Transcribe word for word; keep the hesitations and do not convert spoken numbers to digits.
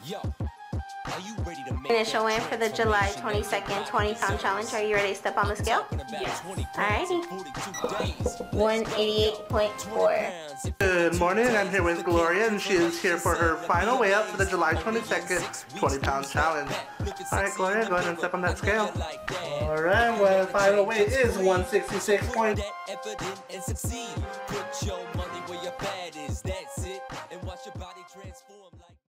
Initial win for the July twenty-second twenty pound challenge. Are you ready to step on the scale? Yes. Alrighty. one eighty-eight point four. Good morning, I'm here with Gloria, and she is here for her final weigh up for the July twenty-second twenty pound challenge. Alright, Gloria, go ahead and step on that scale. Alright, well, final weight is one sixty-six point four. Put your money where your bad is, that's it, and watch your body transform.